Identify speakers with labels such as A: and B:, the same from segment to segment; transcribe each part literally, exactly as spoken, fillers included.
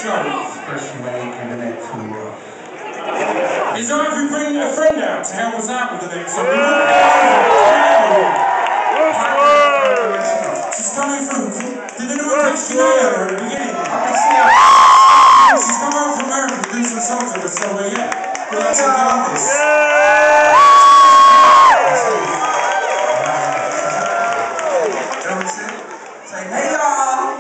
A: Especially when you can connect to you.
B: Is there if we bring a friend out to help us out with the next song? She's coming from. Did anyone catch Shania at the beginning? She's come out from America to do some songs with us, so uh, yeah, we'll actually get on this.
A: Say hey y'all!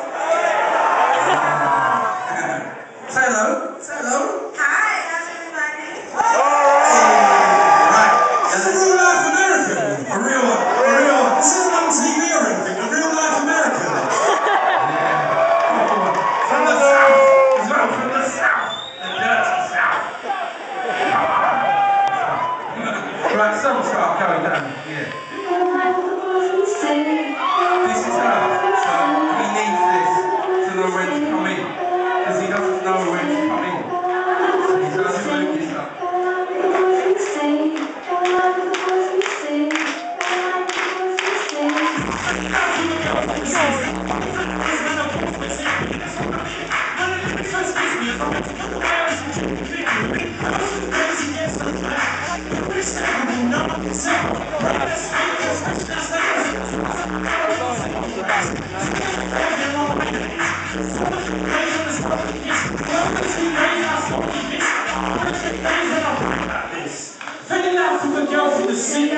A: Say hello! Say hello!
C: Hi, how's everybody?
B: Right, this is a real life American. A real, a real, this isn't on T V or anything, a real life American. Yeah. From the South, as well, from the South. The dirty South. Right, some start going down, yeah. This is her, so he needs this to know when to come in, because he doesn't know when to come in. So he's going to loop this up. Sending out to the girl from the sea.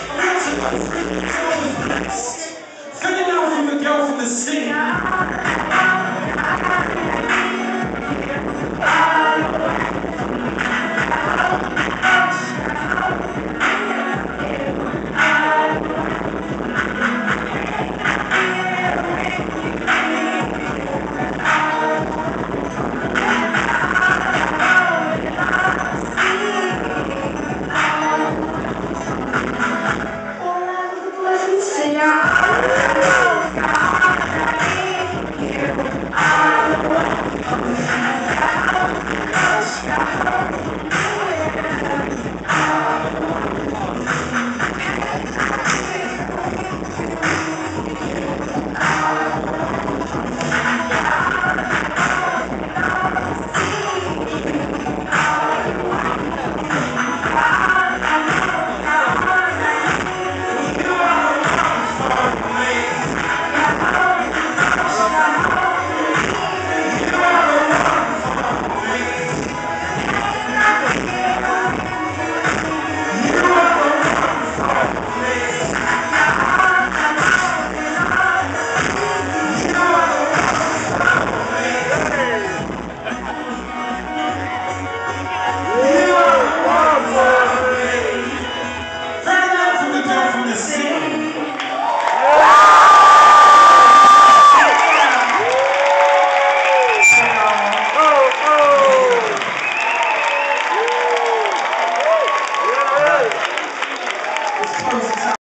B: Sending out from the girl from the sea.